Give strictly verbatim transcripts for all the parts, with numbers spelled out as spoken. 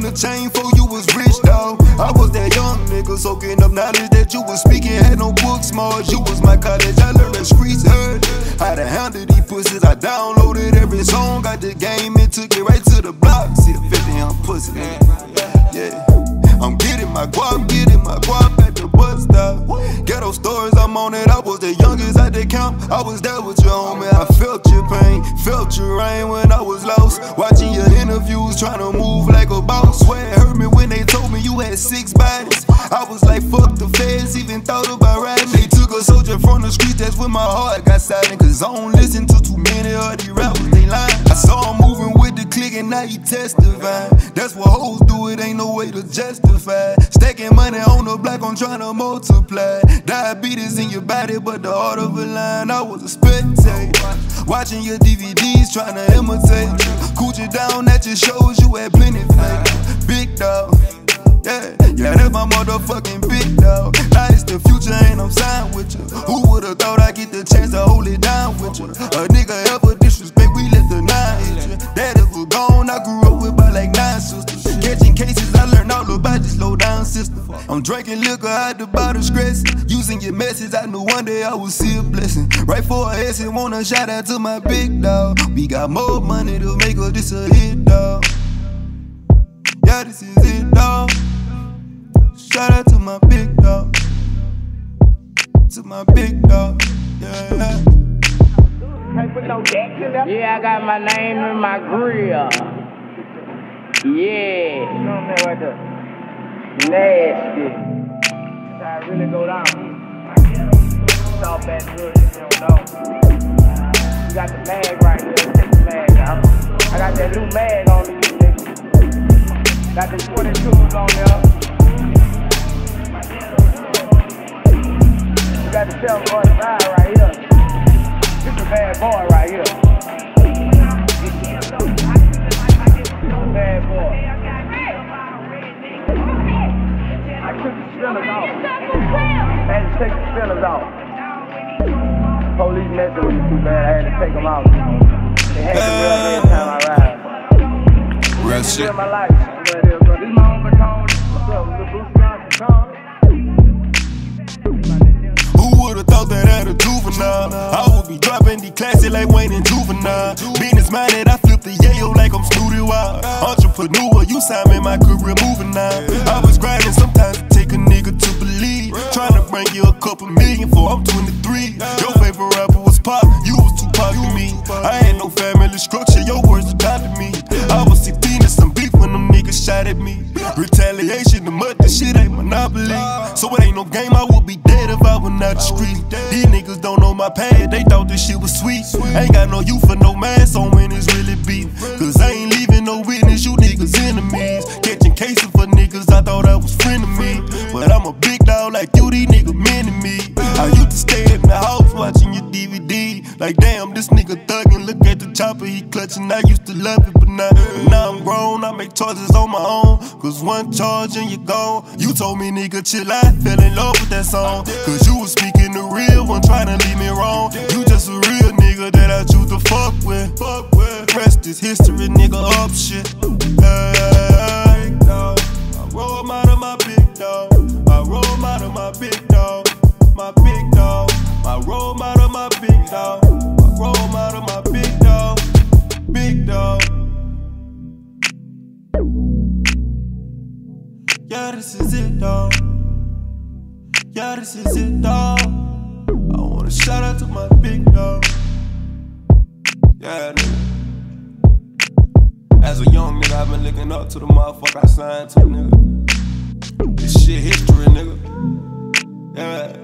the chain for you was rich, dawg. I was that young nigga soaking up knowledge that you was speaking. Had no book smart, you was my college. I learned the streets heard how to handle these pussies. I downloaded every song, got the game and took it right to the block. See a fifty on pussy, nigga. Yeah. I'm getting my guap, getting my guap at the bus stop. Ghetto stories, I'm on it. I was the youngest at the camp. I was there with your homie. I felt your pain, felt your rain when I was lost. Watching your interviews, trying to move like a boss. Swear it hurt me when they told me you had six bodies. I was like, fuck the feds, even thought about riding. They took a soldier from the streets, that's when my heart got silent. Cause I don't listen to too many of these rappers, they lying. I saw him moving with the clique and now he testifying. That's what hoes do, it ain't no way to justify. Stacking money on the block, I'm trying to multiply. Diabetes in your body, but the heart of a lion. I was a spectator, watching your D V Ds, trying to imitate you. Coochie down at your shows, you had plenty fake. Big dog, yeah, yeah, that's my motherfucking big dog. Now it's the future and I'm signed with you. Who would've thought I'd get the chance to hold it down with you? A nigga ever disrespect, we let the nine hit you. Daddy was gone, I grew up with about like nine sisters. Catching cases, I learned all about this low down system. I'm drinking liquor out the bottle, stress. Using your message, I knew one day I would see a blessing. Right for a S and want a shout out to my big dog. We got more money to make us this a hit, dog. Yeah, this is it, dog. Shout out to my big dog. To my big dog, yeah. Yeah, I got my name in my grill. Yeah. Nasty. I really go down. Stop that good, you don't know. You got the mag right here. Take the mag out. I got that new mag on me, nigga. Got the twenty-twos on there. You got the seven forty-five right here. This a bad boy right here. Bad boy. I took the spinners off. I had to take the spinners off. Police messing with me too bad. I had to take them out. They had to real me every time I ride. Real shit. This my life. This is my own baton. What's up? Little Bruce Johnson. Who would've thought that at a juvenile I would be dropping the classic like Wayne and Juvenile. Business minded, I flip the yayo like I'm Snooty Wild. Entrepreneur, you signed me, my career moving now. I was grinding, sometimes it take a nigga to believe. Trying to bring you a couple million for I'm twenty-three. Your favorite rapper was Pop, you was Tupac to me. I had no family structure, your words adopted me. I was sixteen and some beef when them niggas shot at me. Retaliation, the mud, this shit ain't monopoly. So it ain't no game, I would be dead if I went out the street. These niggas don't know my past, they thought this shit was sweet. Ain't got no you for no mask on when it's really beef. Cause I ain't leaving no witness, you niggas enemies. Catching cases for niggas, I thought I was friend of me. But I'm a big dog like you, these niggas mean to me. I used to stay in the house watching your D V D. Like damn, this nigga thuggin', look at the chopper he clutching. I used to love it, but now, but now I'm grown, I make choices on my own. Cause one charge and you gone. You told me nigga chill, I fell in love with that song. Cause you was speaking the real one, trying to leave me wrong. You just a real nigga that I choose to fuck with. Rest is history, nigga, up shit. Hey, dog. I roll 'em out of my big dog. I roll 'em out of my big dog. My big dog. I roll 'em out of my big dog. I roll 'em out of my big dog. Big dog. Yeah, this is it, dog. Yeah, this is it, dog. I wanna shout out to my big dog. Yeah, nigga. As a young nigga, I've been looking up to the motherfucker I signed to, nigga. This shit history, nigga. Yeah.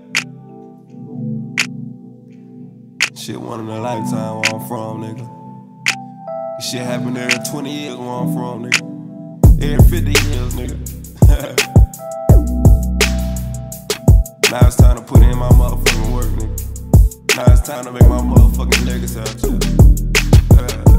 Shit one in a lifetime where I'm from, nigga. This shit happened every twenty years where I'm from, nigga. Every fifty years, nigga. Now it's time to put in my motherfucking work, nigga. Now it's time to make my motherfucking legacy out here. Yeah.